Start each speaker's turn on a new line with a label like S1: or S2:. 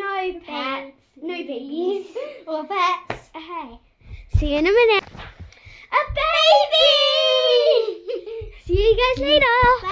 S1: no pets. No babies.
S2: Or pets.
S1: Okay. See you in a minute. A baby! See you guys later.
S2: Bye.